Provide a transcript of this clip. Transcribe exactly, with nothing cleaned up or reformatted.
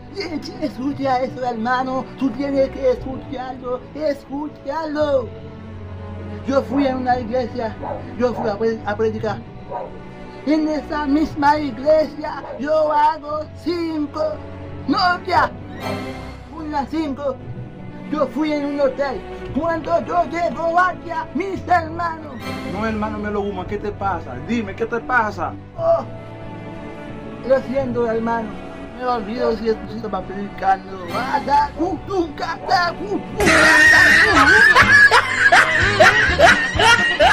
Escucha eso, hermano. Tú tienes que escucharlo. Escucharlo. Yo fui a una iglesia. Yo fui a, pre a predicar. En esa misma iglesia yo hago cinco novias. Una cinco. Yo fui en un hotel. Cuando yo llego allá, mis hermanos. No, hermano Meloguma, ¿qué te pasa? Dime, ¿qué te pasa? Oh, lo siento, hermano. Me olvido si esto estaba predicando. ¡Nunca!